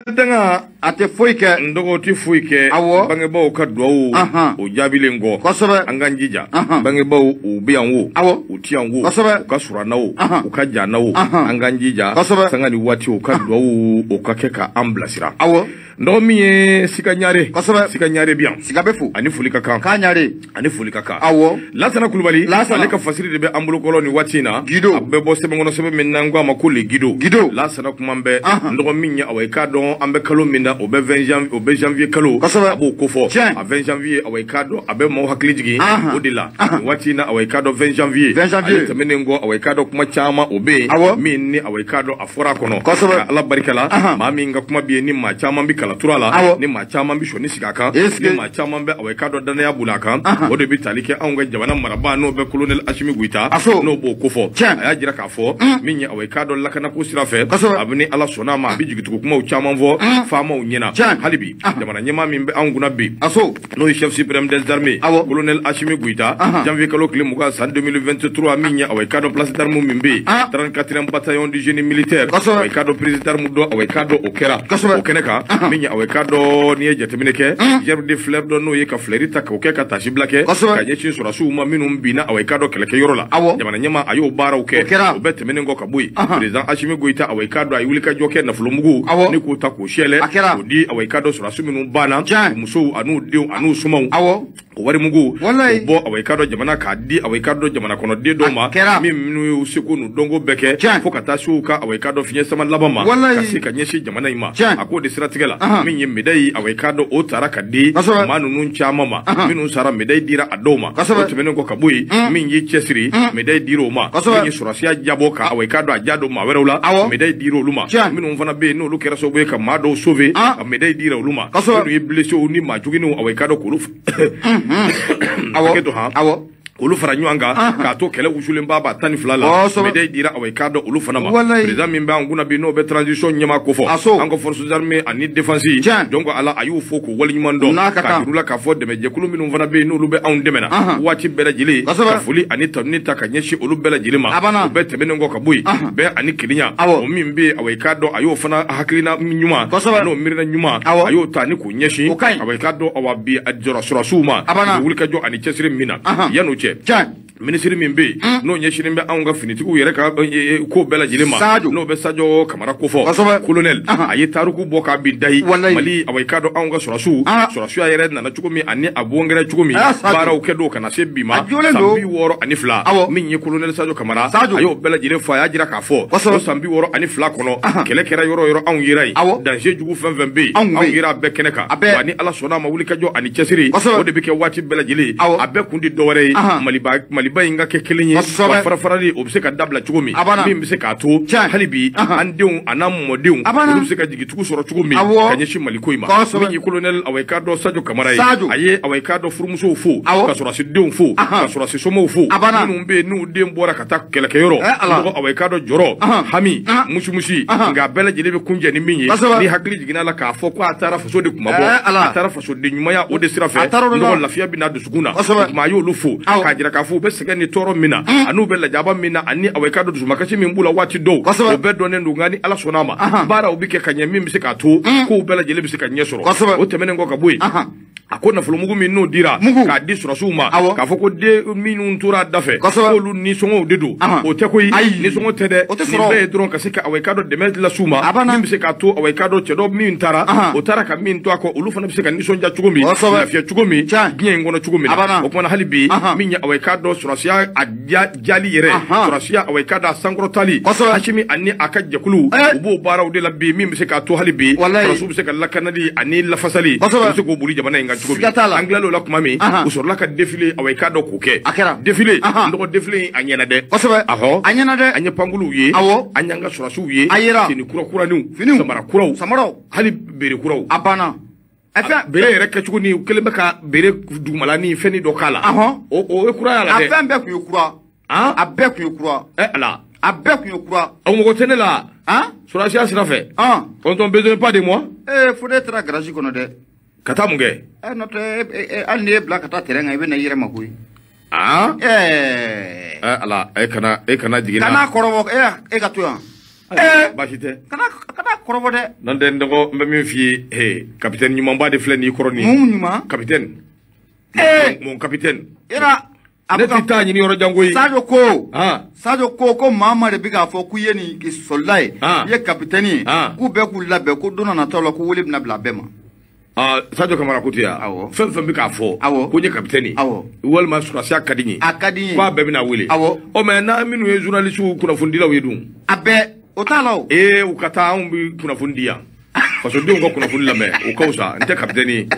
Danga ate foike ndogo ti foike bangebaw ka duwawu o jaabilen go kosɛbɛ an kan jija bangebaw u biyan wo u tiyan wo u ka surana wo u ka jana wo an kan jija sanga ni waati u ka duwawu o ka kɛ ka an bilasira ndogo min ye sika ɲare biyan siga bɛ fo ani foli ka kan ani foli ka kan Lasana Kulubali ale ka fasiri de bɛ an bolo kɔlɔ ni waati na Gido a bɛ bɔ sɛbɛn kɔnɔ sɛbɛn min nan ko a ma ko le Gido Lasana kuma bɛ ndogo min ye awa i ka dɔn an bɛ kalo min na o bɛ 20 janvier kalo a b'o kofɔ a 20 janvier awa i ka dɔn a bɛ maaw hakili jigin o de la waati na awa i ka dɔn 20 janvier ale tɛmɛnen kɔ awa i ka dɔn kuma caman o bɛ yen min ni awa i ka dɔn a fɔra a kɔnɔ ka Ala barika la maa min ka kuma bɛ yen ni maa caman bɛ kalatura la ni maa caman bɛ sɔnni sigi a kan ni maa caman bɛ awa i ka dɔn danaya boli a kan o de bɛ tali kɛ anw ka jamana marabaa n'o bɛ colonel Asimi Goita n'o b'o kofɔ a y'a jira k'a fɔ min ye awa i ka dɔn lakanako sira fɛ a bɛ ni Ala sɔnna ma a bɛ jigitugu kumaw caman fɔ faamaw ɲɛna hali bi jamana ɲɛmaa min bɛ anw kunna bi n'o ye chef suprême des armées colonel Asimi Goita janvier kalo tile 20 san 2023 min ye awa i ka dɔn place d'armes min bɛ yen 34e bataillon du génie militaire awa i ka dɔn prise d'armes dɔ awa i ka dɔn o kɛra o kɛnɛ kan min ye awa i ka dɔn n'i ye jateminɛ kɛ gerbe de fleur dɔ n'o ye ka fleurir ta k'o kɛ ka tasibila kɛ ka ɲɛsin sɔrɔsiw ma minnu binna awa i ka dɔn kɛlɛkɛyɔrɔ la jamana ɲɛmaa a y'o baaraw kɛ o bɛɛ tɛmɛnen kɔ ka bɔ yen président Asimi Goita awa i ka dɔn a ye wulikajɔ kɛ nafolomugu ni k'o ta k'o siyɛlɛ k'o di awa i ka dɔn sɔrɔsi minnu banna musow an'u denw an'u sumaw o warimugu o bɔ awa i ka dɔn jamana k'a di awa i ka dɔn jamana kɔnɔden dɔw ma min minnu y'u seko n'u dɔnko bɛɛ kɛ fo ka taa se u ka awa i ka dɔn fiɲɛ sama laban ma ka se ka ɲɛsin jamana in ma a k'o de siratigɛ la min ye médaille awa i ka dɔn o taara ka di maa ninnu caman ma minnu sara médaille dira a dɔw ma o tɛmɛnen kɔ ka bɔ yen min y'i cɛsiri médaille dira o ma min ye sɔrɔsiya jabɔ ka awa i ka dɔn a ja don maa wɛrɛw la médaille dira olu ma minnu fana bɛ yen n'olu kɛra sababu ye ka maa dɔw sauver ka médaille dira olu ma minnu ye blessés ni maa juguninw awa i ka dɔn k'olu olu fara ɲɔgɔn kan k'a to kɛlɛ wusulenba ba 12 la médaille dira awa i ka dɔn olu fana ma président min bɛ an kunna bi n'o bɛ transition ɲɛmaa ko fɔ an ka forces armées ani défense donc Ala a y'u fo k'u waleɲuman dɔn k'a jir'u la k'a fɔ dɛmɛjɛkulu minnu fana bɛ yen n'olu bɛ anw dɛmɛ na waati bɛɛ lajɛlen ka foli ani tanuni ta ka ɲɛsin olu bɛɛ lajɛlen ma o bɛɛ tɛmɛnen kɔ ka bɔ yen bɛɛ ani kelenya o min bɛ yen awa i ka dɔn a y'o fana hakilina ɲuman n'o miirina ɲuman a y'o ta ni k'o ɲɛsin awa i ka dɔn awa bi a jɔra sɔrɔsiw ma wulikajɔ ani cɛsiri min na yan'o cɛ ministre min bɛ yen n'o ɲɛsinnen bɛ anw ka finitigiw yɛrɛ ka ko bɛɛ lajɛlen ma n'o bɛ Sadio Kamara ko fɔ colonel a ye tariku bɔ k'a bin dayi Mali awa i ka dɔn anw ka sɔrɔsiya yɛrɛ nana cogo min ani a bɔngɛrɛ cogo min baaraw kɛ don ka na se bi ma san 62 min ye colonel Sadio Kamara a y'o bɛɛ lajɛlen fɔ a y'a jira k'a fɔ o san 62 kɔnɔ kɛlɛ kɛra yɔrɔ o yɔrɔ anw yera ye danger jugu fɛn fɛn bɛ yen anw yera a bɛɛ kɛnɛ kan wa ni Ala sɔnna a ma wulikajɔ ani cɛsiri o de bɛ kɛ waati bɛɛ lajɛlen a bɛɛ kun di dɔwɛrɛ ye Maliba in ka kɛ kelen ye wa farafarali o bɛ se ka dabila cogo min min bɛ se k'a to hali bi an denw a n'an mɔdenw olu bɛ se ka jigitugu sɔrɔ cogo min ka ɲɛsin Maliko in ma min ye colonel awa i ka dɔn Sadio Kamara ye a ye awa i ka dɔn furumusow fo ka sɔrɔsidenw fo ka sɔrɔsi somɔgɔw fo minnu bɛ yen n'u den bɔra ka taa kɛlɛkɛyɔrɔ mɔgɔ awa i ka dɔn jɔrɔ hami musumusi nka bɛɛ lajɛlen bɛ kunjɛ ni min ye ni hakili jiginna la k'a fɔ ko a taara faso de kuma bɔ a taara fasoden ɲumanya o de sira fɛ nɔgɔ lafiya bɛ na dusukun na tuma a y'olu fo k'a jira k'a fɔ u bɛ sɛgɛn ni tɔɔrɔ min na an'u bɛ lajaba min na ani awa i ka dɔn dusumakasi min b'u la waati dɔw o bɛɛ dɔnnen don nka ni Ala sɔnna a ma baaraw bɛ kɛ ka ɲɛ min bɛ se k'a to kow bɛɛ lajɛlen bɛ se ka ɲɛ sɔrɔ o tɛmɛnen kɔ ka bɔ yen a ko nafolomugu min n'o dira k'a di sɔrɔsiw ma k'a fɔ ko den minnu tora da fɛ k'olu nisɔngɔw de don o tɛ koyi nisɔngɔ tɛ dɛ nin bɛɛ ye dɔrɔn ka se ka awa i ka dɔn dɛmɛ las'u ma min bɛ se k'a to awa i ka dɔn cɛ dɔ min taara o taara ka min to a kɔ olu fana bɛ se ka nisɔndiya cogo min lafiya cogo min diɲɛ in kɔnɔ cogo min na o kumana hali bi min ye awa i ka dɔn sɔrɔsiya a jali yɛrɛ sɔrɔsiya awa i ka dɔn a sankɔrɔtali Asimi ani a ka jɛkulu u b'o baaraw de la bi min bɛ se k'a to hali bi sɔrɔsiw bɛ se ka lakanali ani lafasali u bɛ se k'o boli jamana in kan cogo min an tilal'o la tuma min u sɔrɔla ka défilé awa i ka dɔn k'o kɛ défilé nɔgɔ défilé a ɲɛna dɛ a ɲɛna dɛ an ye pankuluw ye an y'an ka sɔrɔsiw ye fini kurakuraniw samara kuraw hali bere kuraw a banna bere yɛrɛ kɛcogo ni u kɛlen bɛ ka bere dugumalanin fɛnnin dɔ k'a la o ye kura y'a la dɛ a fɛn bɛɛ tun ye kura a bɛɛ tun ye kura ala a bɛɛ tun ye kura o mɔgɔ tɛ ne la sɔrɔsiya sira fɛ on t'en besoin pas de moi fo ne taara garage kɔnɔ dɛ ka taa mun kɛ n'o tɛ hali ni ye bila ka taa terrain kan i bɛ na i yɛrɛ ma koyi ala e kana jigin na kana kɔrɔbɔ e ka to yan baasi tɛ kana kɔrɔbɔ dɛ nan den dɔgɔ n bɛ min f'i ye capitaine ɲumanba de filɛ nin kɔrɔ nin mun ɲuman capitaine mon capitaine era ne ti taa ɲini yɔrɔ jango ye Sadio ko Mama de bi k'a fɔ k'u ye nin soldat ye i ye capitaine ye k'u bɛɛ k'u labɛn ko don nataw la ko wele bɛna bila bɛɛ ma Sadio Kamara ko tiya fɛn fɛn bɛ k'a fɔ ko n ye capitaine walima surasiya ka di n ye k'a bɛɛ bɛna wele mais n'a minnu ye journalistes kunnafonidilaw ye dun a bɛɛ o t'a la o u ka taa anw bɛ kunnafoni di yan fasodenw ka kunnafoni lamɛn o ka wusa n tɛ capitaine ye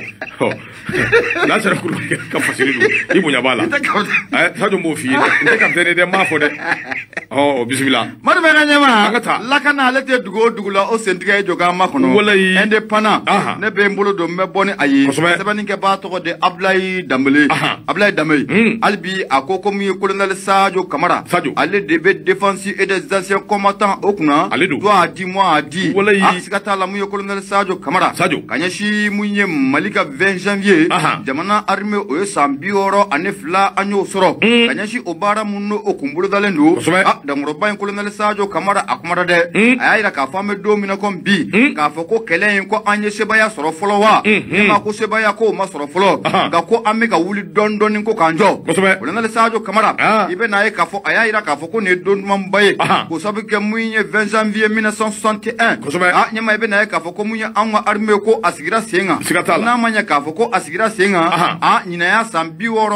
n'a sera ka fasiri don i bonya b'a la Sadio m'o f'i ye n tɛ capitaine dɛ n m'a fɔ dɛ bisimila Madu bɛ ka ɲɛma lakana ale tɛ dugu o dugu la o sentigɛ ye jɔ k'an ma kɔnɔ walayi indépendant ne bɛ n bolo don n bɛ bɔ ni a ye sɛbɛnnikɛbaa tɔgɔ de Ablaye Dambele hali bi a ko komi ye colonel Sadio Kamara ale de bɛ défense et des anciens combattants o kunna toi a dit moi a dit a siga t'a la mun ye colonel Sadio Kamara ka ɲɛsi mun ye Mali ka 20 janvier jamana armée o ye san 62 an y'o sɔrɔ ka ɲɛsi o baara mun n'o kun bolodalen don dankɔrɔba in colonel Sadio Kamara a kumara dɛ a y'a yira k'a fɔ an bɛ don min na comme bi k'a fɔ ko kɛlɛ in ko an ye sebaya sɔrɔ fɔlɔ wa ne ma ko sebaya ko o ma sɔrɔ fɔlɔ nka ko an bɛ ka wuli dɔɔni ko k'an jɔ colonel Sadio Kamara i bɛ n'a ye k'a fɔ a y'a yira k'a fɔ ko nin ye don dumanba ye k'o sababu kɛ mun ye 20 janvier 1961 ɲɛma i bɛ n'a ye k'a fɔ ko mun ye an ka armée ko a sigira sen kan n'a ma ɲɛ k'a fɔ ko a sigira sen kan ɲinɛya san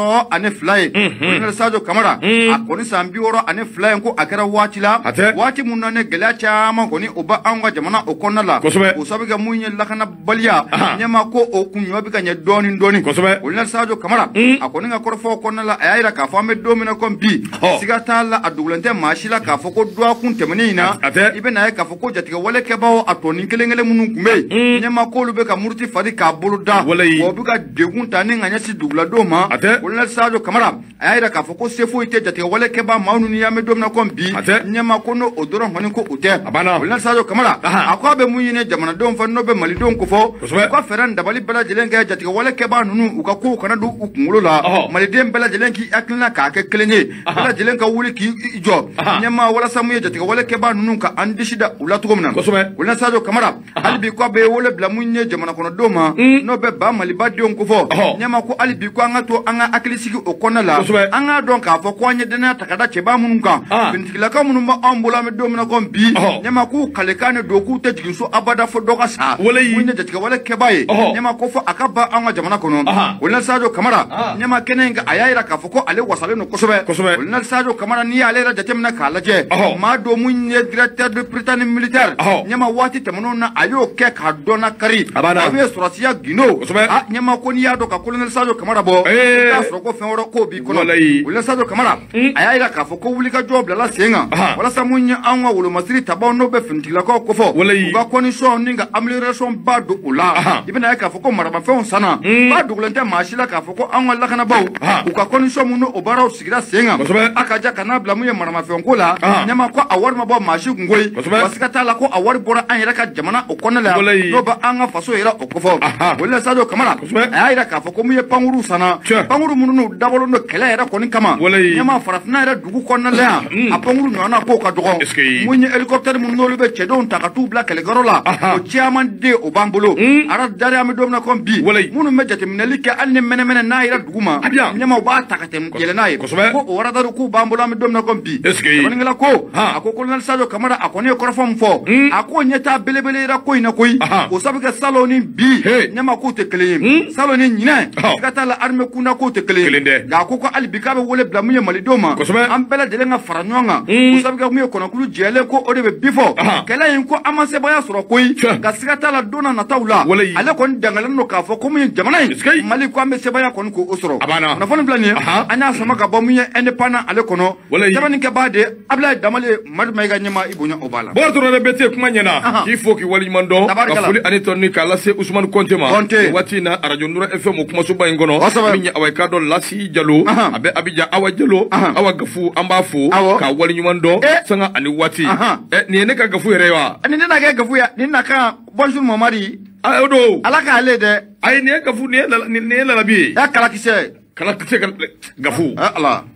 62 ye colonel Sadio Kamara a kɔni san 62 ko a kɛra waati la waati mun na ne gɛlɛya caman kɔni o ba an ka jamana o kɔnɔna la o sababu kɛ mun ye lakanabaliya ɲɛma ko o kun ɲɔ bɛ ka ɲɛ dɔɔni colonel Sadio Kamara a kɔni ka kɔrɔfɔ kɔnɔna la a y'a yira k'a fɔ an bɛ don min na comme bi siga t'a la a dogolen tɛ maa si la k'a fɔ ko dɔgɔkun tɛmɛnen in na i bɛ n'a ye k'a fɔ ko jatigɛ walekɛbaaw a tɔnin kelen minnu tun bɛ yen ɲɛma k'olu bɛ ka muruti fari k'a bolo da wa u bɛ ka degun ta ni ka ɲɛsin duguladenw ma colonel Sadio Kamara a y'a yira k'a fɔ ko se foyi tɛ jatigɛ walekɛbaa maa ninnu y'an bɛ don min na comme bi ɲɛma ko n'o dɔrɔn kɔni ko o tɛ colonel Sadio Kamara a ko a bɛ mun ɲini jamanadenw fɛ n'o bɛ malidenw ko fɔ u ka fɛɛrɛ dabali bɛɛ lajɛlen kɛ jatigɛ walekɛbaa ninnu u ka kow kana don u kunkolo la maliden bɛɛ lajɛlen k'i hakilina k'a kɛ kelen ye bɛɛ lajɛlen ka wuli k'i jɔ ɲɛma walasa mun ye jatigɛ walekɛbaa ninnu ka an disi da u la cogo min na colonel Sadio Kamara hali bi ko a bɛ wele bila mun ye jamana kɔnɔdenw ma n'o bɛ ba malibadenw ko fɔ ɲɛma ko hali bi ko an ka to an ka hakili sigi o kɔnɔna la an k'a dɔn k'a fɔ ko an ye danaya ta ka da cɛbaa minnu kan finitigilakaw minnu b'an bolo an bɛ don min na comme bi ɲɛma k'u kalekan de don k'u tɛ jigin so abada fo dɔ ka sa mun ye jatigɛ walekɛbaa ye ɲɛma ko fɔ a ka ban an ka jamana kɔnɔ colonel Sadio Kamara ɲɛma kɛnɛ in kan a y'a yira k'a fɔ ko ale wasalen don kosɛbɛ colonel Sadio Kamara n'i y'ale yɛrɛ jateminɛ k'a lajɛ maa dɔ mun ye directeur de Prytanée militaire ɲɛma waati tɛmɛnenw na a y'o kɛ k'a dɔn na kari a bɛ sɔrɔsiya gindo ɲɛma ko n'i y'a dɔn ka colonel Sadio Kamara bɔ i t'a sɔrɔ ko fɛn wɛrɛ k'o b'i kɔnɔ colonel Sadio Kamara a y'a yira k'a fɔ ko wulikajɔ bilala sen kan walasa mun ye an ka wolomasiri tabaw n'o bɛ finitigilakaw ko fɔ u ka condition ni ka amélioration ba don o la i bɛna ye k'a fɔ ko maramafɛnw sanna ba dogolen tɛ maa si la k'a fɔ ko an ka lakanabaw u ka condition mun o baaraw sigira sen kan a ka ja ka n'a bila mun ye maramafɛn ko la ɲɛma ko a wari ma bɔ maa si kun koyi wa siga t'a la ko a wari bɔra an yɛrɛ ka jamana o kɔnɔ la n'o bɛ an ka faso yɛrɛ o kofɔ colonel Sadio Kamara a y'a yira k'a fɔ ko mun ye pankuru sanna pankuru minnu n'u dabɔlen don kɛlɛ yɛrɛ kɔni kama ɲɛma farafinna yɛrɛ dugu kɔnɔna la yan a pankuru ɲɔgɔnna k'o ka dɔgɔ mun ye hélicoptère minnu n'olu bɛ cɛdenw ta ka t'u bila kɛlɛkɛyɔrɔ la o caman den o b'an bolo ara dari an bɛ don min na comme bi minnu bɛ jateminɛli kɛ hali ni mɛnɛmɛnɛ n'a yɛrɛ dugu ma ɲɛma u b'a ta ka tɛmɛ yɛlɛ n'a ye ko o radari k'u b'an bolo an bɛ don min na comme bi sɛbɛnnikɛla ko a ko colonel Sadio Kamara a kɔni ye kɔrɔfɔ min fɔ a ko ɲɛtaa belebele yɛrɛ ko in na koyi o sabu kɛ salon ni bi ɲɛma k'u tɛ kelen ye salon ni ɲinɛ siga t'a la armée kunda k'u tɛ kelen ye nka a ko ko hali bi k'a bɛ wele bila mun ye malidenw ma an bɛɛ lajɛlen ka fara ɲɔgɔn kan o sabu kɛ mun ye kɔnɔkulu jɛlen ko o de bɛ bi fɔ kɛlɛ in ko an ma sebaya sɔrɔ koyi nka siga t'a la don na nataw la ale kɔni dangalen don k'a fɔ ko mun ye jamana in Mali ko an bɛ sebaya kɔni k'o sɔrɔ kunnafoni filɛ nin ye an y'a sama ka bɔ mun ye indépendant ale kɔnɔ sɛbɛnnikɛbaa de Ablaye Dambele Madu Mayiga ɲɛma i bonya o b'a la bon dɔrɔn bɛ te kuma ɲɛna k'i fo k'i waleɲuman dɔn ka foli ani tɔni k'a lase Ousmane Konté ma waati in na radio Nura FM o kumasoba in kɔnɔ min ye Awa ka dɔ Lasi Jalo a bɛ Abidjan Awa Jalo Awa Gafu an b'a fo k'a waleɲuman dɔn sanga ani waati nin ye ne ka Gafu yɛrɛ ye wa nin tɛna kɛ Gafu ya nin na kan bonjour Mamadi o don Ala k'ale dɛ ayi nin ye Gafu nin ye Lalabi ye kalakisɛ Gafu Ala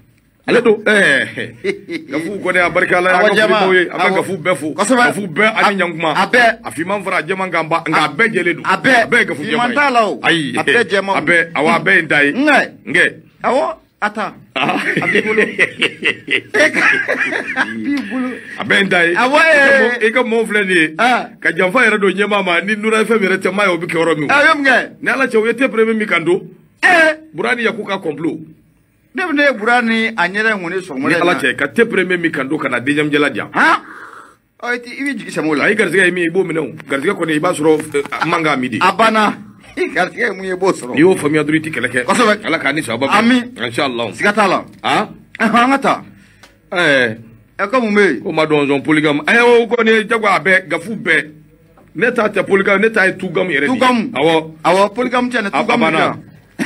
ale do gafu ko ne abarika la ya gafu boye aba gafu befu gafu be ani nyankuma afi man fara jema ngamba nga be jele do abe gafu jema ayi abe jema abe awa abe ndai nge awo ata abibulu abe ndai awo e ka mo fleni ka jamfa yara do nyema ma ni nura fe mere tema yo bi ke oro mi ayom nge ne ala chewe te premier mi kando burani yakuka complot ne burani anyere ngone so mo ni ala che ka te premier mi kando kana deuxième jela dia ha oyti iwi jigi samola ay garziga mi bo mino garziga ko ne ba soro manga midi abana garziga mu yebo soro yo famia duriti keleke ala ka ni sababa ami inshallah sigatala ngata ko mu me ko ma don zon polygame o ko ne jagwa abe gafu be neta te polygame neta tugam yere awo polygame tene tugam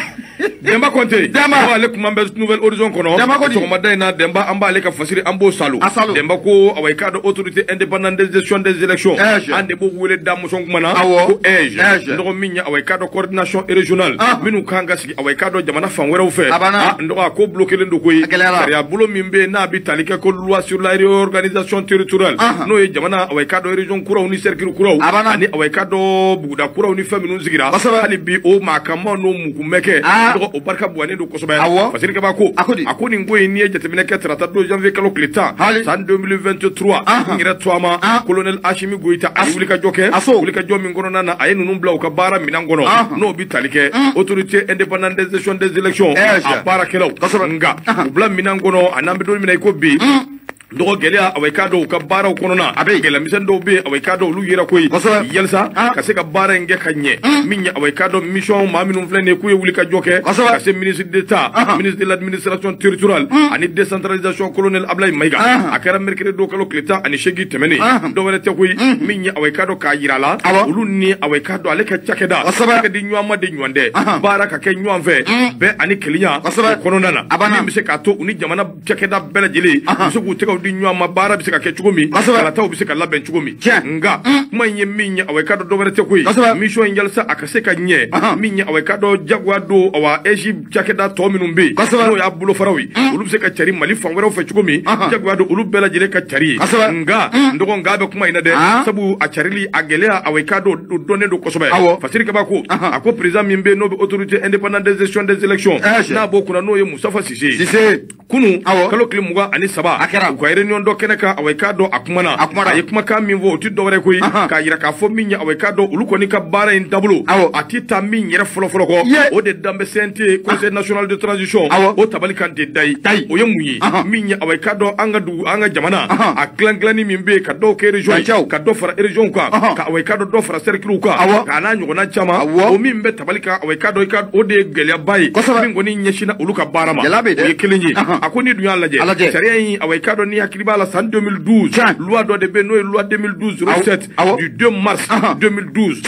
Demba Conte, Demba ale kuma be Nouvelle Horizon kono. Chokoma dayna Demba amba ale ka fasiri ambo salo. Demba ko away cadre autorité indépendante de gestion des élections. Ande bo wele dam son kumana ko ndo minya away cadre coordination régionale. Minu kanga sigi away cadre jamana fanwere fe. Ndo ko bloquer le ndokoyi. Ya bulo mimbe na bi talika ko loi sur la réorganisation territoriale. No e jamana away cadre région kuraw ni cercle kuraw. Ani away cadre buguda kuraw ni faminu zigira. Ali bi o makama no mukumeke. O barka buane do kosoba parce que ba ko akoni ngoy ni jatemine ke trata 2 janvier kalo kleta san 2023 ngira toama colonel Hashimi Goita ali ka joke wuli ka jomi ngono nana ay nunu blaw ka bara minangono no bi talike autorité indépendante des gestion des élections a para kelaw nga bla minangono anambe do minay ko bi dogo gelia away kado ka bara kono na gela misendo be away kado lu yera koy yelsa ka se ka bara nge kanye minya away kado mission maminu flene ko wuli ka joke ka se ministre d'état ministre de l'administration territoriale ani décentralisation colonel Ablaye Maiga akara mercredi do kalo kleta ani shegi temene do wala te koy minya away kado ka yirala ulu ni away kado ale ka chakeda ka di nyama de nywande bara ka ke nywamve be ani klinya kono nana ni mise ka to uni jamana chakeda bela jeli so ku te di nyama bara bisika ke chugumi kala taw bisika laben chugumi nga manye minya away kado do wala te koy mission njalsa akaseka nye minya away kado jagwa do awa Egypt chakeda to minumbe no ya bulo farawi ulu bisika chari mali fanwera fe chugumi jagwa do ulu bela jele ka chari nga ndogo ngabe kuma ina de sabu a charili agelea away kado donne do kosoba fasiri ka bako ako président mimbe no autorité indépendante de gestion des élections na boku na no ye Mustafa Cissé kunu kalo klimuga ani saba ko réunion do keneka away kado akumana ay kuma ka minvo ti do wore koy ka yira ka fo minya away kado ulu ko ni ka bara in tableau atita min yere folo ko o de dambe CNT conseil national de transition o tabali kan de dai o yemuyi minya away kado anga jamana a klanglani mimbe ka do ke région ka do fara région ka away kado do fara cercle ka na nyugo na chama o mimbe tabali ka away kado ka o de gelia bay min goni nyeshina ulu ka barama o yekelinyi akoni dunya laje sariya away kado ni Akilibala en 2012 loi de Benoît loi 2012-07 du 2 mars 2012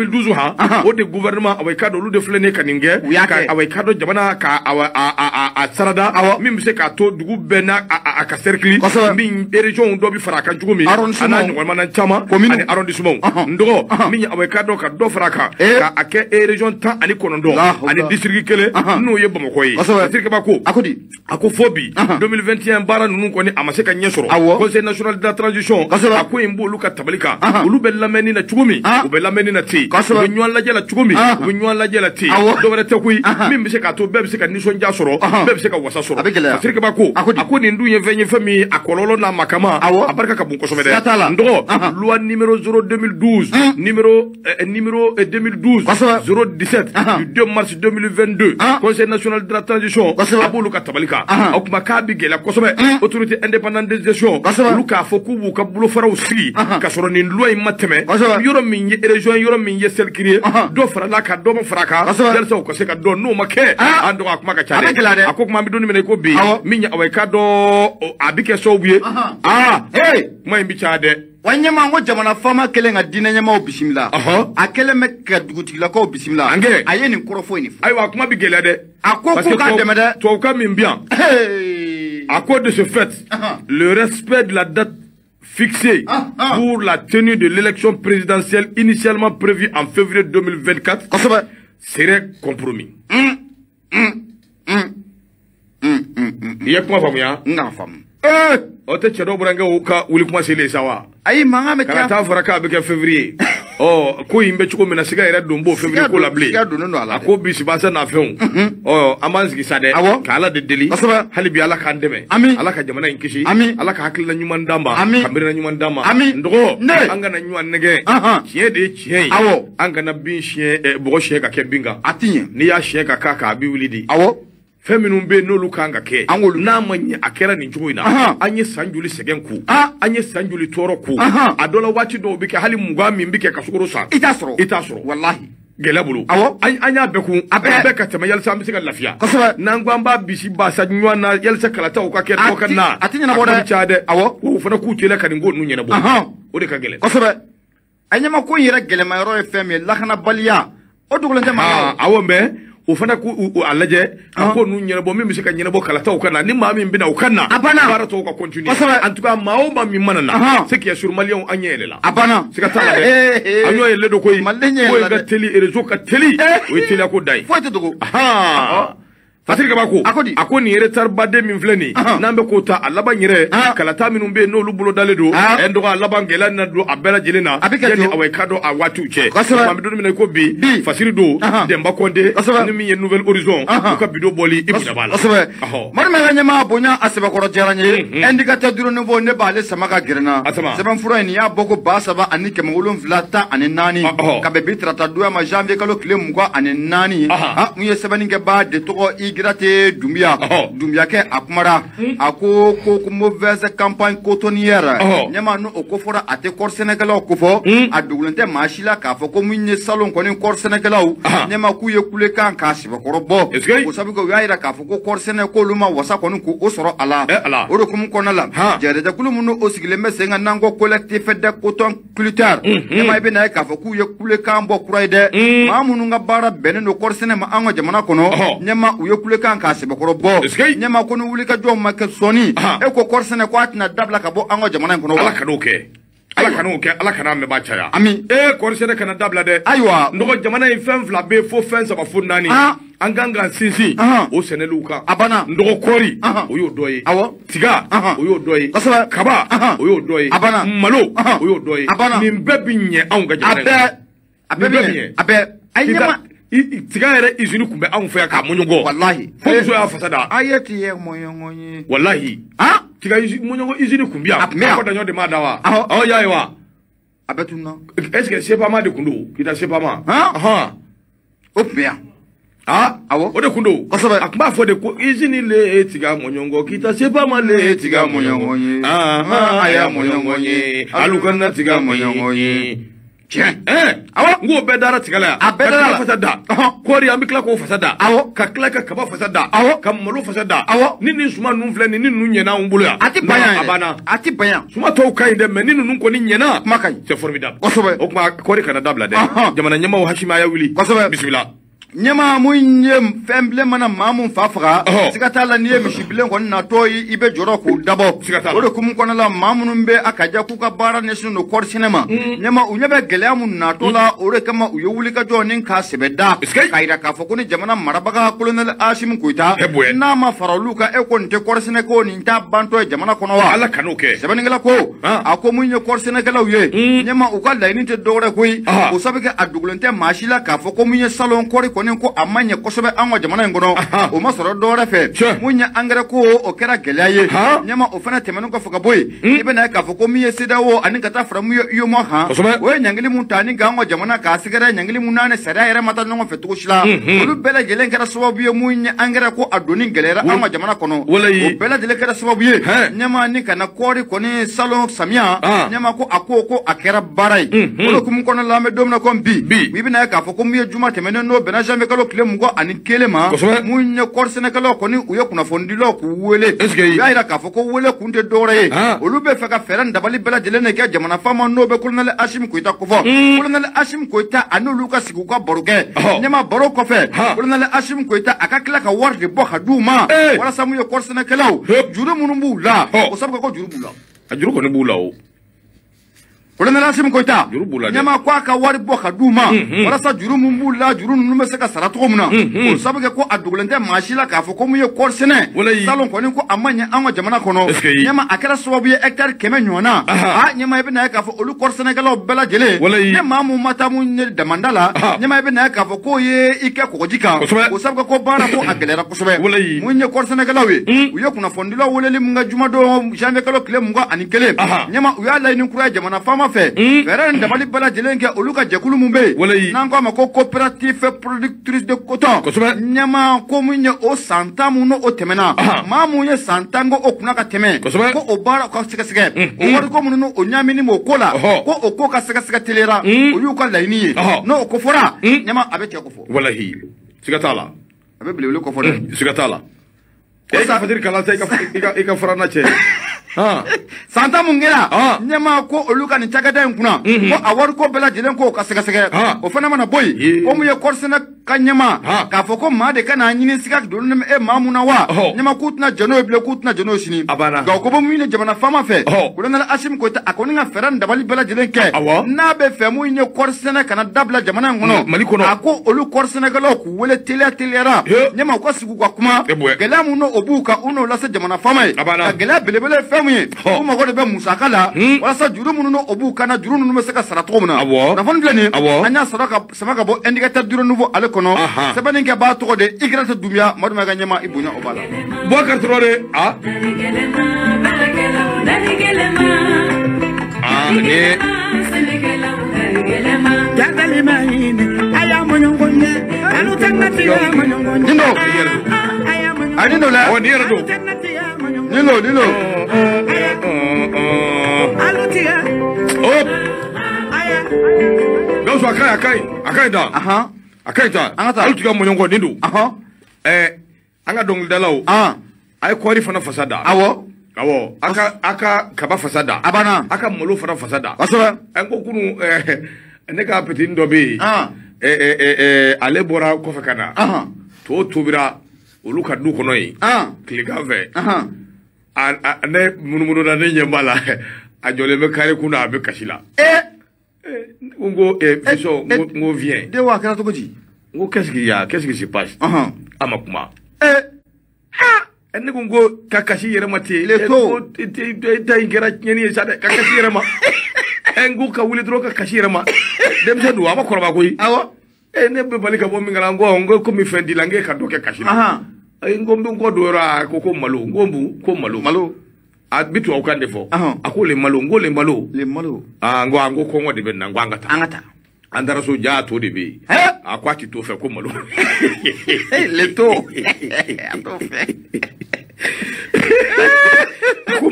au de gouvernement away kado lu de flene kaninge ka away kado jamana ka a sarada mim se ka to dugu bena a ka cercle min région do bi faraka jugumi ana ngol manan chama ani arrondissement ndogo min away kado ka do faraka ka ake région ta ani konondo ani district kele no ye bamako yi district bako ako fobi 2021 bara nunu ko ni amase ka nyesoro conseil national de la transition ako imbo luka tabalika ulu belameni na chugumi u belameni na ti u nyon la jela chugumi u nyon la jela ti do wala te kuyi mim se ka to bebe se ka nison ja soro bebe se ka wasa soro afrika bako ako ni ndu ye venye fami akololo na makama abarka ka bunko somede ndo loi numéro 0 2012 numéro 2012 017 du 2 mars 2022 conseil national de la transition abo luka tabalika akuma ka bigela kosobe autorité indépendante des gestion luka foku bu ka bulo faraw sigi ka soro ni loi mateme yoro min ye région yoro min ye sel krier do fara la ka do mo faraka del so ko se ka do no make ando akuma ka chade akoko ma bi do ni mene ko bi minya away ka do abike so buye mai bi chade wanyama ngo jamana fama kelenga dinanya ma bisimila akele me ka dugutigila ko bisimila aye ni nkorofo ni ayi wa kuma bi gele de akoko ka demede to ka min bien à cause de ce fait le respect de la date fixée pour la tenue de l'élection présidentielle initialement prévue en février 2024 serait compromis. iya kuma famuya nga famu o te chedo burange o ka wuli kuma sele sawa ayi manga me ka ta fara ka be ke février ko yimbe chuko mina siga ira dombo février ko la blé siga do no ala ko bi si ba sa na feun amanzi sade ka ala de deli hali bi ala kan deme ala ka jamana in kishi ala ka hakil na nyuman damba kamir na nyuman damba ndogo anga na nyuan nege chie de chie anga na bin chie bogo chie ka ke binga atinye ni ya chie ka ka bi wulidi feminun be n'olu kan ka kɛ n'a ma ɲɛ a kɛra nin cogo in na an ye san joli sɛgɛn ku an ye san joli tɔɔrɔ ku a dɔ la waati dɔw bɛ kɛ hali mugan min bɛ kɛ ka sukaro san i t'a sɔrɔ wallahi gɛlɛ bolo an y'a bɛɛ kun a bɛɛ ka tɛmɛ yalisa an bɛ se ka lafiya n'an ko an b'a bisi basa ɲɔgɔn na yalisa kalataw ka kɛ dɔw ka na a tɛ ɲɛnabɔ dɛ caya dɛ o fana k'u teliya ka nin ko ninnu ɲɛnabɔ o de ka gɛlɛn kosɛbɛ a ɲɛma ko in yɛrɛ gɛlɛma yɔrɔ ye fɛn min ye lakanabaliya o dogolen tɛ maa awɔ mɛ o fana ko a lajɛ ko nu ɲɛnabɔ min bɛ se ka ɲɛnabɔ kalataw ka na ni maa min bɛna o ka na baara tɔw ka continuer en tout cas maa o maa min mana na c'est qu'il y a sur malien an ɲɛ yɛlɛ la a banna siga t'a la dɛ an ɲɔ yɛlɛ don koyi ko in ka teli réseau ka teli o ye teliya ko da ye foyi tɛ dogo Fatiri Kabako a ko nin retard baden min filɛ nin n'an bɛ k'o ta a laban yɛrɛ kalata minnu bɛ yen n'olu bolo dalen don ɛ dɔgɔ a laban gɛlɛya na don a bɛɛ lajɛlen na yanni a ka dɔn a waatiw cɛ an bɛ don min na ko bi Fasiri don Demba Konde ni min ye Nouvelle Horizon u ka bidon bɔli Ibuna b'a la Marima ka ɲɛmaa bonya a sɛbɛkɔrɔ diyara n ye indicateur du renouveau ne b'ale sama ka gɛrɛnna sɛbɛnfura in y'a bɔ ko 3774 ka bɛn bi tarata donya ma janvier kalo tile 24 mun ye sɛbɛnni kɛ baa de tɔgɔ Grate Doumbia Doumbia a kumara a ko mauvaise campagne cotonnière nyama no o ko fora ate kor Sénégalaw ko fo a dugulente machila ka fo ko munye salon koni kor Sénégalaw nyama ku ye kule kan ka siba korobo o sabi ko yaira ka fo ko kor Sénégal luma wasa koni ko o soro ala o do kum kona la jere de kulu muno o sigile mesenga nango collectif de coton culture nyama ibe na ka fo ku ye kule kan bo kuraide ma munu nga bara beneno kor Sénégal ma ango jamana kono nyama u ye kule kan ka sebakoro bo nyama ko no wuli ka jom make soni e ko korsene ko atina dabla ka bo ango jamana kono ala kanu ke ala kana me ba caya ami korsene kana dabla de aywa ndogo jamana in fɛn fila be fo fɛn saba fo naani an kan ka sinsin o sɛnɛliw kan abana ndogo kɔri o y'o dɔ ye tiga o y'o dɔ ye kaba o y'o dɔ ye malo o y'o dɔ ye nin bɛɛ bi ɲɛ anw ka jamana a bɛɛ bi ɲɛ a bɛɛ ayema tiga yɛrɛ usine kun bɛ anw fɛ yan k'a mɔɲɔgɔ wallahi fo muso y'a fasa da a ye ti ye mɔɲɔgɔ ye wallahi tiga mɔɲɔgɔ usine kun bɛ yan a ko daɲɔ de m'a da wa y'a ye wa a bɛ tun na est ce que Sepama de kun don kita Sepama o tun bɛ yan awɔ o de kun don kosɛbɛ a tun b'a fɔ de ko usine le tiga mɔɲɔgɔ kita Sepama le tiga mɔɲɔgɔ ye a y'a mɔɲɔgɔ ye alu kana tiga mɔɲɔgɔ ye awɔ n k'o bɛɛ dara tigɛ la yan a bɛɛ dara fasa da kɔɔri an bɛ tila k'o fasa da ka tila ka kaba fasa da ka malo fasa da ni nin suma ninnu filɛ nin ni ninnu ɲɛna anw bolo yan a tɛ ban yan a banna a tɛ ban yan suma tɔw ka ɲi dɛ mɛ ni ninnu kɔni ɲɛna kuma ka ɲi c'est formidable kosɛbɛ o tuma kɔɔri kana dabila dɛ jamana ɲɛmaaw Hashimi a' y'a wuli kosɛbɛ bisimila ɲɛmaa mun ye fɛn bilen mana maa mun fa faga siga t'a la n'i ye misi bilen kɔni natɔ i bɛ jɔrɔ k'o dabɔ o de kumu kɔnɔ la maa minnu bɛ a ka ja k'u ka baara ɲɛsinnen don kɔɔri sɛnɛ ma ɲɛmaa u ɲɛ bɛ gɛlɛya mun natɔ la o de kama u ye wulikajɔ ni k'a sɛbɛ da k'a yira k'a fɔ ko ni jamana marabaga kolonɛli Asimi Goyita n'a ma fara olu kan e ko nin tɛ kɔɔri sɛnɛko nin t'a bantɔ ye jamana kɔnɔ wa ala kan'o kɛ sɛbɛnnikɛla ko a ko mun ye kɔɔri sɛnɛkɛlaw ye ɲɛmaa u ka laɲini tɛ dɔwɛrɛ koyi o sabu kɛ a dogolen tɛ maa si la k'a fɔ ko mun ye salon kɔɔri kɔni ko a ma ɲɛ kosɛbɛ an ka jamana in kɔnɔ o ma sɔrɔ dɔwɛrɛ fɛ mun ye angɛrɛ ko o kɛra gɛlɛya ye ɲɛma o fana tɛmɛnen kɔfɛ ka bɔ yen i bɛna ye k'a fɔ ko min ye CEDEAO ani ka taa fara mun ye UEMOA kan o ye ɲangili mun ta ni k'an ka jamana k'a sɛgɛrɛ ɲangili mun n'a ni sariya yɛrɛ ma taa ɲɔgɔn fɛ cogo si la olu bɛɛ lajɛlen kɛra sababu ye mun ye angɛrɛ ko a donni gɛlɛyara an ka jamana kɔnɔ o bɛɛ lajɛlen kɛra sababu ye ɲɛma ni ka na kɔɔri kɔni salon samiya ɲɛma ko a ko a kɛra baara ye o de kumu kɔnɔ la an bɛ don min na ko bi i bɛna ye k'a fɔ ko mun ye juma tɛmɛnen n'o bɛnna janvier kalo tile 21 ma mun ye kɔɔri sɛnɛkɛlaw kɔni u ye kunnafonidilaw k'u wele u y'a yira k'a fɔ ko wele kun tɛ dɔwɛrɛ ye olu bɛ fɛ ka fɛɛrɛ dabali bɛɛ lajɛlen de kɛ jamana faama n'o bɛ kolonɛli Asimi Goyita kofɔ kolonɛli Asimi Goyita a n'olu ka sigi u ka baro kɛ ɲɛma baro kɔfɛ kolonɛli Asimi Goyita a ka tila ka wari de bɔ ka d'u ma walasa mun ye kɔɔri sɛnɛkɛlaw juru minnu b'u la o sabu ko juru b'u la a juru kɔni b'u la o Colonel Asim Koita nyama kwa ka wari bo ka duma wala sa juru mun bula juru nunu be se ka sara to muna o sabuke ko adugulente machila ka fo ko mu ye korsene salon ko ni ko amanya anwa jamana kono nyama akara sobu ye hectare keme nyona nyama ibe na ka fo olu korsene galo bela jele nyama mu mata mu ne damandala nyama ibe na ka fo ko ye ike ko jika o sabuke ko bara ko agelera ko sobe mu nye korsene galo we uyo kuna fondilo woleli munga juma do jambe kalo kile munga anikele nyama uya la ni kura jamana fama fe vera ndabali bala jelenke oluka jekulu mumbe nango amako coopérative productrice de coton nyama ko munye o santa muno o temena ma munye santango okuna ka teme ko obara ko sika o wari ko muno o nyamini mo kola ko okoka sika telera o yuka laini no ko fora nyama abete ko fo wallahi sika tala abe blewle ko fora sika tala e sa fadir kala tay ka fora na che santa mungera nyama ko oluka ni tagada nkuna ko awar ko bela jelen ko kasega o fana mana boy ko mu ye korsena kanyama ka foko ma de kana nyini sika dolum e mamuna wa nyama kutna jano bele kutna jano sini ga ko bo mu ne jamana fama fe ko na asim ko ta akoni nga feran dabali bela jelen ke na be fe mu ne korsena kana dabla jamana ngono ako olu korsena galo ku wele telera nyama ko sigu kwa kuma gela mu no obuka uno la se jamana fama gela bele fe o mago de be musakala wala sa juru munu no obu kana juru nunu meseka sarato muna na fon bleni anya saraka samaka bo indicateur juru nouveau ale kono sabani ke ba to de igrata dumia madu maga nyama ibunya obala bo kartrore ne jagali mahine aya monyongonye anu tangati ya monyongonye dindo adindo la o diero do Dilo. Alutia. Oh. Gauso akai da. Akai ta. Alutia monyongo nindu. Anga dong dalaw. Ay ko ri fana fasada. Awo. Aka kaba fasada. Abana. Aka molo fana fasada. Wasoba. Enko kunu ne ka petit ndobe. Ale bora ko fakana. To tubira oluka du kono yi. Kliga ve. Ne munumuno na ne nyembala ajole me kare kuna abe kashila ngo fiso ngo vient de wa kana to goji ngo qu'est-ce qui se passe amakuma enne ngo kakashi yere mate le to ta ingera nyeni sade kakashi yere ma ngo ka wuli dro kakashi yere ma dem se do ama korba koyi awo ne be balika bo mingala ngo ko mi fendi lange ka doke kashila ngombe ngo dora ko malo ngombu ko malo abitu okande fo akole malo ngole malo ngo ko ngode ben ngo angata andara so ja to de be akwati to fe ko malo le to to fe ko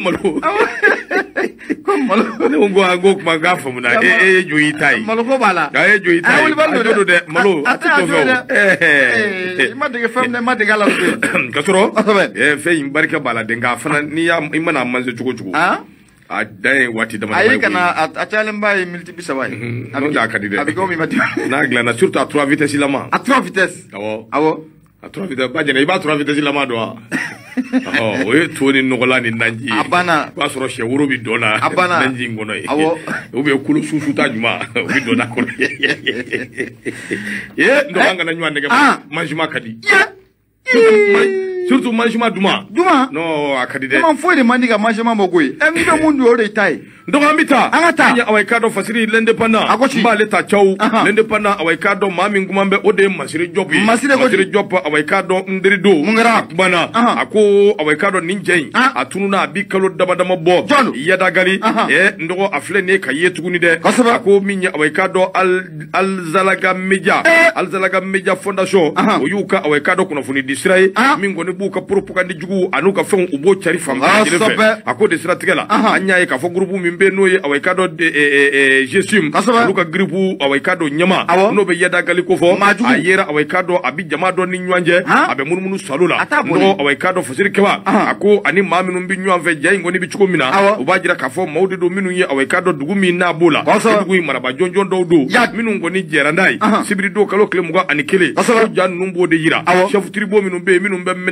malo ngo magafa muna joyitai malo ko bala joyitai do de malo atito fe ma de fam ne ma de gala kasoro fe imbarika bala de nga fana ni ya imana manze chugo a dai wati da mai kana a challenge bay multipisa bay da kadide abigo mi mati na glana surtout à 3 vitesses lama à 3 vitesses awo à 3 vitesses ba jena iba 3 vitesses lama do we toni nogola ni nanji abana ba soro she wuro bi dona nanji ngono awo ube kulu susu tajuma bi dona ko ndo anga na nywane ga manjuma kadi surtout manjuma duma no akadide man foi de mandiga manjuma mogoi embe mundu ore tai ndonga ambita angata ya awai kado fasiri l'indépendant ba leta chaw l'indépendant awai kado mami ngumambe ode masiri job awai kado ndirido mungara bana ako awai kado ninjei atununa bikalo dabadama bo yada gali ndogo afle ne kaye tuguni de ako minya awai kado alzalaga media fondation oyuka awai kado kuna funi disray mingo ne buka propaganda jugu anuka fon ubo chari fanga ako de strategela anya e ka fo groupe mbe noye awai kado jesum aluka gribu awai kado nyama no be yada gali ko fo ayera awai kado abi jama do ni nywanje abe munumunu salula no awai kado fasiri kewa ako ani maminu mbi nywanje jay ngoni bi chuko mina ubajira ka fo mawde do minu ye awai kado dugumi na bola dugu maraba jonjon do minu ngoni jera ndai sibiri do kalo kle muga ani kele jan numbo de yira chef tribo minu be mena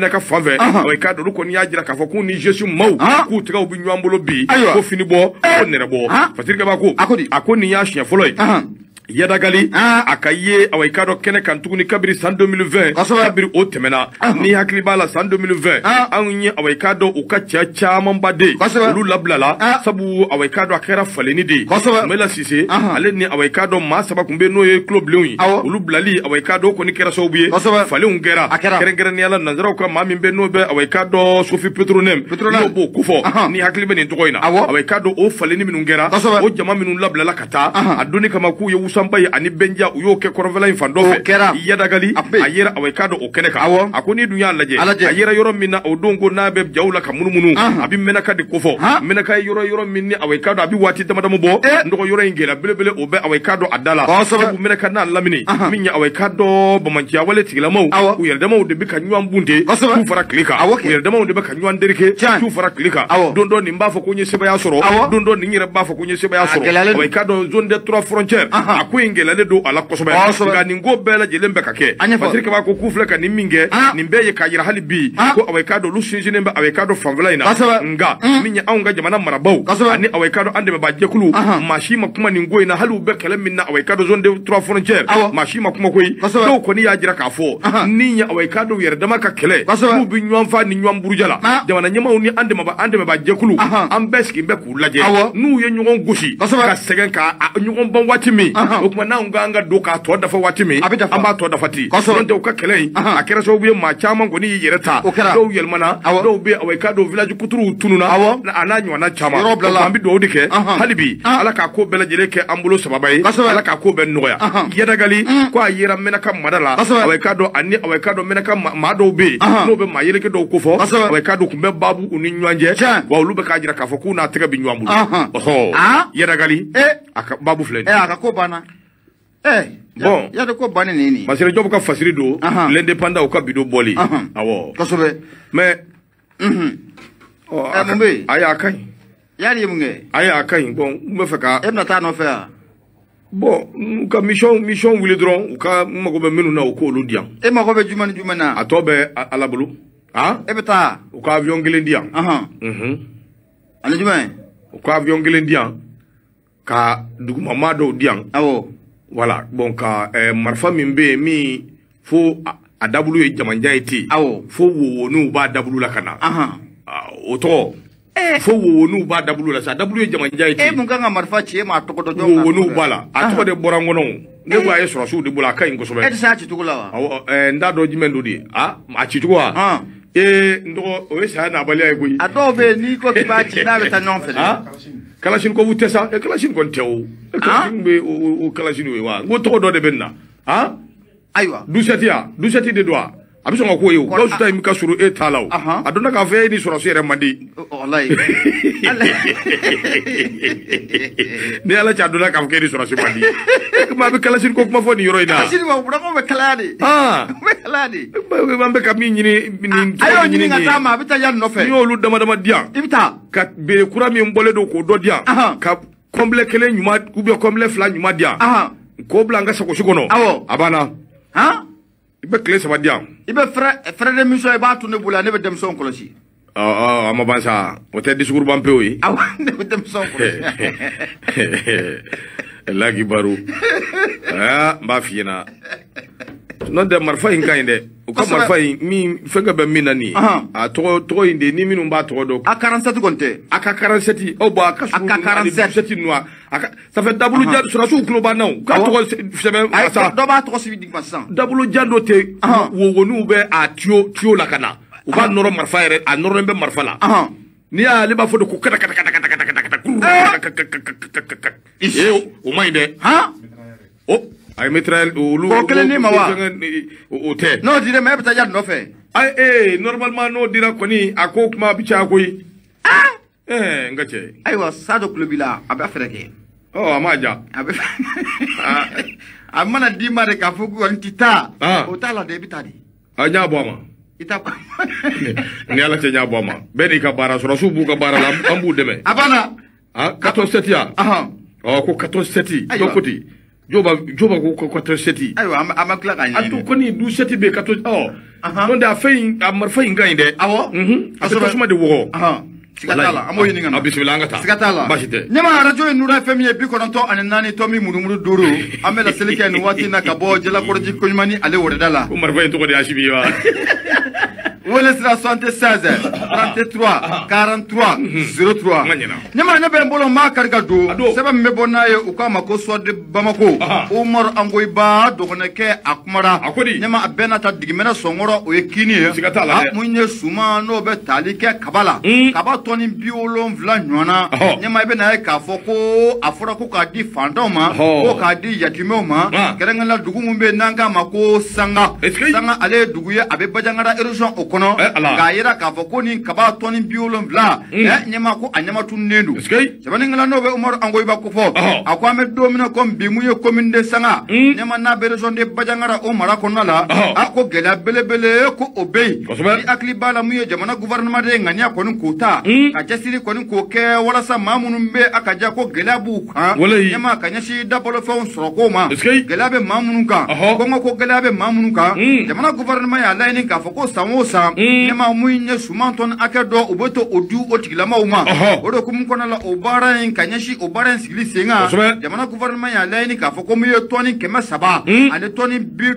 ka fanfɛ awa ka do ko ni ya jira ka fɔ ku ni Jesu maw ku tiga ubi ɲɔgɔn bolo bi ko fini bɔ ko nɛrɛ bɔ fasirikɛ ba ko a ko ni ya siɲɛ fɔlɔ ye Yadagali a ka ye awa i ka dɔ kɛnɛ kan tuguni kabiri san 2020 kabiri o tɛmɛna ni hakili b'a la san 2020 anw ye awa i ka dɔ u ka cɛ caman ba de olu labilala sabu awa i ka dɔ a kɛra falenni de Mela Sise ale ni awa i ka dɔ maa saba kun bɛ n'o ye kulo bilenw ye olu bilali awa i ka dɔ kɔni kɛra sababu ye falenw kɛra kɛrɛnkɛrɛnnenya la nanzaraw ka maa min bɛ n'o bɛ awa i ka dɔ Sophie Petronem n'o b'o kofɔ ni hakili bɛ nin tɔgɔ in na awa i ka dɔ o falenni minnu kɛra o jama minnu labilala ka taa a donni kama k'u ye Sanbaye ani Benja u y'o kɛ kɔrɔfɛla in fan dɔ fɛ Yadagali a yera awa i ka dɔ o kɛnɛ kan a ko ni dun y'a lajɛ a yera yɔrɔ min na o don ko n'a bɛ jaw la ka munumunu a bɛ Menaka de kofɔ Menaka ye yɔrɔ min ni awa i ka dɔ a bɛ waati damadama bɔ nɔgɔ yɔrɔ in gɛlɛya belebele o bɛ awa i ka dɔ a da la sabu Menaka n'a lamini min ye awa i ka dɔ bamanciya wale tigilamaw u yɛrɛdamaw de bɛ ka ɲɔgɔn bunte t'u fara tile kan u yɛrɛdamaw de bɛ ka ɲɔgɔn dereke t'u fara tile kan don dɔ nin b'a fɔ ko n ye sɛbɛya sɔrɔ don dɔ nin yɛrɛ b'a fɔ ko n ye sɛbɛya sɔrɔ awa i ka dɔ zone des 3 frontières a ko in gɛlɛyalen don a la kosɛbɛ nka nin ko bɛɛ lajɛlen bɛ ka kɛ Fasirikɛ b'a ko k'u filɛ ka nin min kɛ nin bɛɛ ye k'a yira hali bi ko awa i ka dɔ olu sinsinnen bɛ awa i ka dɔ fanfɛla in na nka min ye anw ka jamana marabaw ani awa i ka dɔ an dɛmɛbaa jɛkulu maa si ma kuma nin ko in na hali u bɛ kɛlɛ min na awa i ka dɔ zone des 3 frontières maa si ma kuma koyi dɔw kɔni y'a jira k'a fɔ ni ye awa i ka dɔ yɛrɛ dama ka kɛlɛ k'u bɛ ɲɔgɔn fa ni ɲɔgɔn buruja la jamana ɲɛmaw ni an dɛmɛbaa jɛkulu an bɛɛ sigilen bɛ k'u lajɛ n'u ye ɲɔgɔn gosi ka sɛgɛn ka ɲɔgɔn ban waati min o tuma n'anw k'an ka don k'a tɔ dafa waati min an b'a tɔ dafa ten n'o tɛ u ka kɛlɛ in a kɛra sababu ye maa caman kɔni y'i yɛrɛ ta dɔw yɛlɛmana dɔw bɛ awa i ka dɔn village kuturuw tununa a n'a ɲɔgɔnna caman an bɛ dugawu de kɛ hali bi ala k'a ko bɛɛ lajɛlen kɛ an bolo sababa ye ala k'a ko bɛɛ nɔgɔya Yadagali ko a yera Menaka mada la awa i ka dɔn ani awa i ka dɔn Menaka maa dɔw bɛ yen n'o bɛ maa yeleke dɔw kofɔ awa i ka dɔn kun bɛ baabu u ni ɲɔgɔn cɛ wa olu bɛ k'a jira k'a fɔ k'u n'a tɛgɛ bɛ ɲɔgɔn bolo Yadagali a ka baabu filɛ a ka ko banna bon yada ko banni nini Masire Jɔbu ka fasiri don l'indépendant u ka bidon bɔli awɔ kosɛbɛ mais mun bɛ yen a y'a ka ɲi yari ye mun kɛ a y'a ka ɲi bon n bɛ fɛ ka e bɛna taa nɔfɛ wa bon u ka mission wuli dɔrɔn u ka mago bɛ minnu na u k'olu di yan e mago bɛ jumɛn ni jumɛn na a tɔ bɛ ala bolo e bɛ taa u ka avion kelen di yan ani jumɛn u ka avion kelen di yan ka dugumama dɔw di yan awɔ voilà bon ka marifa min bɛ yen min fo a dabulu ye jamanjan ye ten fo wowoniw b'a dabulu la ka na o tɔgɔ fo wowoniw b'a dabulu la sa dabulu ye jamanjan ye ten mun kan ka marifa ci e m'a tɔgɔ dɔn jɔn wowoniw b'a la a tɔgɔ de bɔra n kɔnɔ ne ko a ye sɔrɔsiw de bolo a ka ɲi kosɛbɛ e tɛ se a cicogo la wa awɔ n t'a dɔn jumɛn don de a cicogo wa n tɔgɔ o ye saya nabaliya ye koyi a dɔw bɛ yen n'i ko k'i b'a ci n'a bɛ taa ɲɔgɔn fɛ dɛ Kalashnikov tɛ sa Kalashnikov kɔni tɛ o Kalashnikov bɛ o Kalashnikov ye wa n ko tɔgɔ dɔ de bɛ nin na ayiwa dusɛti de don a bɛ sɔn ka k'o ye o Gawusu ta in ka surun e t'a la o a donna k'a fɔ e ni sɔrɔsi yɛrɛ man di ni ala cɛ a donna k'a fɔ e ni sɔrɔsi man di kuma a bɛ Kalashnikov kuma fɔ nin yɔrɔ in na Kalashnikov burama bɛ kalaya de bɛ kalaya de an bɛ ka min ɲini nin a y'o ɲini ka taa ma a bɛ taa yan nɔfɛ n'i y'olu damadama di yan i bɛ taa ka bere kura min bɔlen don k'o dɔ di yan ka kɔnbilɛ kelen ɲuman ou bien kɔnbilɛ fila ɲuman di yan k'o bila an ka sakosi kɔnɔ a banna i bɛ tile 3 di yan i bɛ frais de mission i b'a to ne bolo yan ne bɛ denmisɛnw kɔlɔsi a ma ban sa o tɛ discours ban pewu ye ne bɛ denmisɛnw kɔlɔsi laki baro n b'a f'i ɲɛna n'o tɛ marifa in ka ɲi dɛ u ka marifa in min fɛn ka bɛ min na nin ye a tɔgɔ in de ni minnu b'a tɔgɔ dɔn a 47 kɔni tɛ a ka 47 bon a ka surun ni 47 ninnu ça fait dabulu jan sɔrɔsiw tulo b'an na o k'a tɔgɔ sɛbɛn sa dɔ b'a tɔgɔ sɛbɛn digima sisan dabulu jan dɔ tɛ wowoniw bɛ a tiyo la ka na u b'a nɔrɔ marifa yɛrɛ a nɔrɔlen bɛ marifa la n'i y'a ale b'a fɔ de ko kata o ma ɲi dɛ a ye mitrailleur olu ko kelen ni ma wa o tɛ n'o dira ma e bɛ taa yari nɔfɛ normalement n'o dira kɔni a ko kuma bɛ caya koyi n ka cɛ ayiwa sa dɔ tulo b'i la a bɛ fɛɛrɛ kɛ a m'a ja a bɛ a mana d'i ma de k'a fɔ ko n ti taa o t'a la dɛ i bɛ taa de a n y'a bɔ a ma i ta ni ala cɛ n y'a bɔ a ma bɛɛ n'i ka baara sɔrɔsiw b'u ka baara la an b'u dɛmɛ a banna 14 7 yan ko 14 7 dɔ ko ten joba ko 7 ayiwa an ma tila ka ɲini a to kɔni du 7 bɛ 14 non de a marifa in ka ɲi dɛ awɔ a bɛ tasuma de wɔgɔ siga t'a la an b'o ɲini ka na bisimila an ka taa siga t'a la baasi tɛ ɲɛma arajo ye Nura FM ye 94 tɔmi murumuru 5 an bɛ laseli kɛ nin waati in na ka bɔ Jalakɔrɔji Koɲumani ale wɔrɛda la ko marifa in tɔgɔ de Asibi ye wa wele sira 76 33 43 03 ɲɛma ne bɛ n bolo n b'a kari ka don sɛbɛn min bɛ bɔ n'a ye u k'a ma ko Suwadi Bamako Umaru Angoyiba dɔgɔnɔkɛ a kumara ɲɛma a bɛɛ n'a ta digimɛnɛ sɔnkɔrɔ o ye kini ye siga t'a la dɛ mun ye suman n'o bɛ tali kɛ kaba la kaba tɔni 70 ɲɔgɔnna ɲɛma i bɛ n'a ye k'a fɔ ko a fɔra ko k'a di fantanw ma ko k'a di yatimɛw ma kɛrɛnkɛrɛnna dugu min bɛ yen n'an k'a ma ko Sanga Sanga ale ye dugu ye a bɛ Bajangara région o kɔnɔ k'a yira k'a fɔ ko nin kaba tɔni 70 ɲɛma ko a ɲɛma tununnen don sɛbɛnnikɛla n'o bɛ Umaru Angoyiba ko fɔ a ko an bɛ don min na ko bi mun ye commune de Sanga ɲɛma n'a bɛ région de Bajangara o mara kɔnɔna la a ko gɛlɛya belebele ko o bɛ yen ni hakili b'a la mun ye jamana gouvernement de ŋaniya kɔni k'o ta ka cɛsiri kɔni k'o kɛ walasa maa minnu bɛ a ka ja ko gɛlɛya b'u kan ɲɛma ka ɲɛsin dabalofɛnw sɔrɔko ma gɛlɛya bɛ maa minnu kan kɔngɔ ko gɛlɛya bɛ maa minnu kan jamana gouvernement y'a laɲini k'a fɔ ko san o san ɲɛma mun ye suman tɔni hakɛ dɔ u bɛ to o di o tigilamaw ma o de hukumu kɔnɔna la o baara in ka ɲɛsin o baara in sigili sen kan jamana gouvernement y'a laɲini k'a fɔ ko mun ye tɔni 300 ani tɔni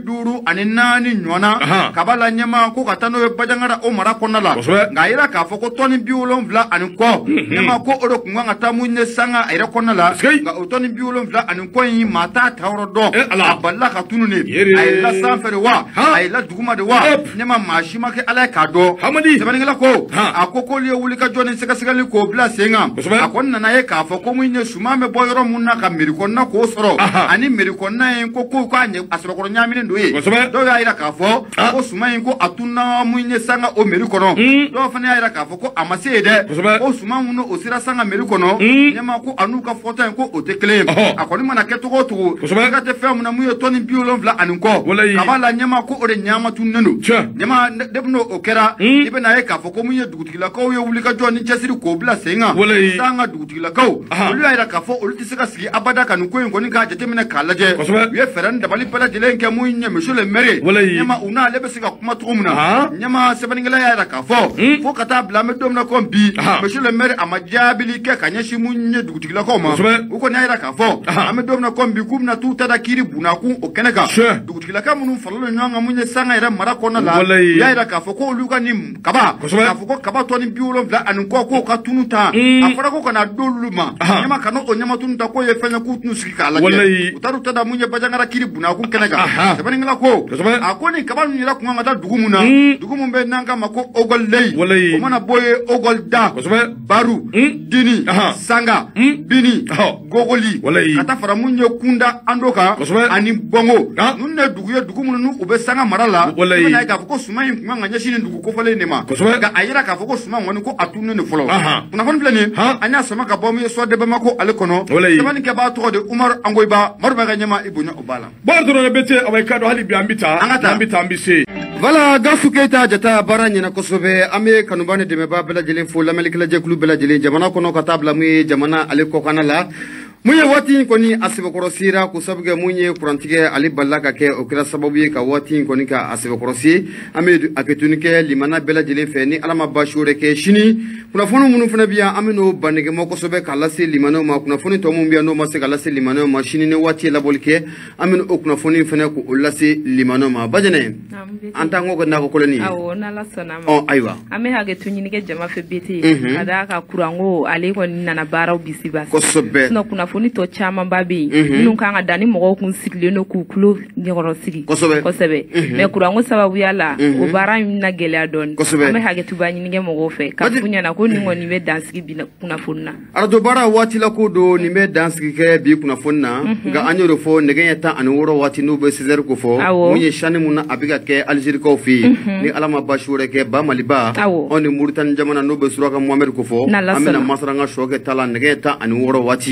54 ɲɔgɔnna kaba la ɲɛma ko ka taa n'o ye Bajangara o mara kɔnɔna la nka yira k'a fɔ ko tɔni 70 ani kɔ ɲɛma ko o de kun kan ka taa mun ye Sanga a yɛrɛ kɔnɔna la nka o tɔni 70 ani kɔ in maa t'a ta yɔrɔ dɔn a balila ka tunu ne a ye la sanfɛ de wa a ye la duguma de wa ɲɛma maa si ma kɛ Ala ye k'a dɔn sɛbɛnnikɛla ko a ko k'olu ye wuli ka jɔ ni sɛgɛsɛgɛli k'o bila sen kan a kɔni nana ye k'a fɔ ko mun ye suman bɛ bɔ yɔrɔ mun na ka mairie kɔnɔna k'o sɔrɔ ani mairie kɔnɔna in ko k'o k'a ɲɛ a sɔrɔkɔrɔ ɲaaminen don ye dɔw y'a yira k'a fɔ ko suman in ko a tunna mun ye Sanga o mairie kɔnɔ dɔw fana y'a yira k'a fɔ ko a ma se ye dɛ ko suman minnu o sera Sanga mairie kɔnɔ ɲɛma ko a n'u ka fɔta in ko o tɛ kelen ye a kɔni mana kɛ cogo o cogo ka tɛ fɛn mun na mun ye tɔni 70 ani kɔ kaba la ɲɛma ko o de ɲaama tununnen don ɲɛma depuis n'o kɛra i bɛ n'a ye k'a fɔ ko mun ye dugutigilakaw ye wuli ka jɔ ni cɛsiri k'o bila sen kan Sanga dugutigilakaw olu y'a yira k'a fɔ olu tɛ se ka sigi abada ka nin ko in kɔni k'a jateminɛ k'a lajɛ u ye fɛɛrɛ ni dabali bɛɛ lajɛlen kɛ mun ye monsieur le maire ɲɛma u n'ale bɛ se ka kuma cogo min na ɲɛma sɛbɛnnikɛla y'a yira k'a fɔ fo ka taa bila an bɛ don min na ko bi monsieur le maire a ma jaabili kɛ ka ɲɛsin mun ye dugutigilakaw ma u kɔni y'a yira k'a fɔ an bɛ don min na ko bi k'u bɛna t'u ta da kiiri bunakun o kɛnɛ kan dugutigilaka minnu faralen ɲɔgɔn kan mun ye Sanga yɛrɛ mara kɔnɔna la u y'a yira k'a fɔ ko olu ka nin kaba k'a fɔ ko kaba tɔni 70 ani kɔ k'o ka tunu ta a fɔra ko kana d'olu ma ɲɛma kana o ɲɛma tunu ta k'o ye fɛn ye k'u tunu sigi k'a lajɛ u taara u ta da mun ye Bajangara kiiri bunakun kɛnɛ kan sɛbɛnnikɛla ko a ko nin kaba ninnu yɛrɛ kun kan ka taa dugu mun na dugu mun bɛ n'an k'a ma ko Ogɔlleyi o mana bɔ ye Ogɔlda Baru Dini Sanga Bini Gogoli ka taa fara mun ye Kunda Ando kan ani Bɔngo ninnu de dugu ye dugu minnu u bɛ Sanga mara la i bɛ n'a ye k'a fɔ ko suman in kun kan ka ɲɛsin nin dugu kofɔlen de ma nka a yira k'a fɔ ko suman kɔni ko a tununnen de fɔlɔ kunnafoni filɛ nin an y'a sama ka bɔ mun ye Suwadi Bamako ale kɔnɔ sɛbɛnnikɛ b'a tɔgɔ de Umaru Angoyiba Maru bɛ ka ɲɛma i bonya o b'a la bon dɔrɔn bɛ te aw ka dɔn hali bi an bɛ taa an bɛ se voilà Gafu Keita jata baara ɲɛna kosɛbɛ an bɛ kanuba ni dɛmɛbaa bɛɛ lajɛlen fo lamɛnnikɛla jɛkulu bɛɛ lajɛlen jamana kɔnɔ ka taa bila mun ye jamana ale kɔkanna la mun ye waati in kɔni a sɛbɛkɔrɔsira ko sabu kɛ mun ye kurantigɛ ale balila ka kɛ o kɛra sababu ye ka waati in kɔni ka a sɛbɛkɔrɔsi an bɛ a kɛ tuni kɛ limana bɛɛ lajɛlen fɛ ni ala ma baasi wɛrɛ kɛ sini kunnafoni minnu fana bɛ yan an bɛ n'o banɛgɛmɔ kosɛbɛ k'a lase limanaw ma kunnafoni tɔ minnu bɛ yan n'o ma se ka lase limanaw ma sini ni waati ye labɔli kɛ an bɛ o kunnafoni fana k'o lase limanaw ma Bajɛnɛ an t'an kɔ ka nakɔ kɔlɔni awɔ n'ala sɔnna ma ayiwa an bɛ hakɛ to ɲini kɛ jama fɛ bete ka d'a ka kuranko ale kɔni nana baaraw bisimila kosɛbɛ kunnafoni tɔ caman ba bɛ yen minnu kan ka dan ni mɔgɔw kun sigilen don k'u tulo ɲɛkɔrɔ sigi kosɛbɛ mais kuranko sababuya la o baara in na gɛlɛya dɔɔni an bɛ hakɛ to ba ɲini kɛ mɔgɔw fɛ k'a f'u ɲɛna ko nin kɔni bɛ dansigi bi kunnafoni na arajo baara waati la ko don nin bɛ dansigi kɛ bi kunnafoni na nka an y'o de fɔ nɛgɛ ɲɛ 16 waati n'u bɛ 16 ko fɔ mun ye sani mun na a bɛ ka kɛ Alizerikaw fɛ yen ni ala ma baasi wɛrɛ kɛ ba Maliba anw ni Muritani jamana n'o bɛ Suraka Muhamɛdi ko fɔ an bɛna Masaranga sɔ kɛ ta la nɛgɛ ɲɛ 16 waati an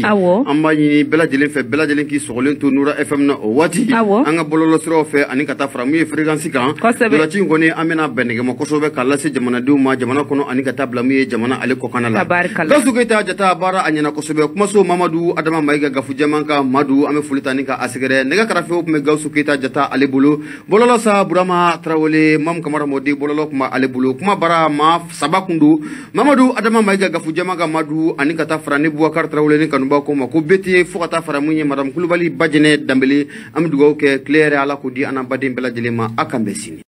an b'a ɲini bɛɛ lajɛlen fɛ bɛɛ lajɛlen k'i sɔgɔlen to Nura FM na o waati an ka bɔlɔlɔsiraw fɛ ani ka taa fara mun ye fréquence kan wagati in kɔni an bɛna bɛn nɛgɛ ma kosɛbɛ k'a lase jamanadenw ma jamana kɔnɔ ani ka taa bila mun ye jamana ale kɔkana la Gawusu Keyita Jata baara a ɲɛna kosɛbɛ kumaso Mamadu Adama Mayiga Gafu Jɛman ka Madu an bɛ foli ta ni ka a sɛgɛrɛ nɛgɛ karafew tun bɛ Gawusu Keyita Jata ale bolo bɔlɔlɔ sa Burama Tarawele Mamu Kamara Modi bɔlɔlɔ kuma ale bolo kuma bara ma saba kun don Mamadu Adama Mayiga Gafu Jɛman ka Madu ani ka taa fara ni Bubakar Tarawele ni kanubaw ko ma ko bete fo ka taa fara mun ye Madame Kulubali Bajɛnɛ Danbele an bɛ dugawu kɛ tile yɛrɛ Ala k'o di an n'an baden bɛɛ lajɛlen ma a kan bɛn sini